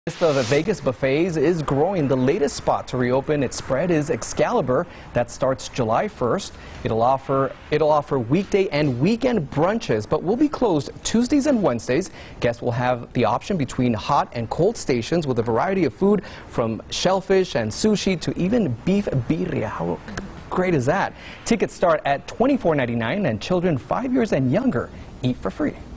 The list of Vegas buffets is growing. The latest spot to reopen its spread is Excalibur. That starts July 1st. It'll offer weekday and weekend brunches, but will be closed Tuesdays and Wednesdays. Guests will have the option between hot and cold stations with a variety of food from shellfish and sushi to even beef birria. How great is that? Tickets start at $24.99 and children 5 years and younger eat for free.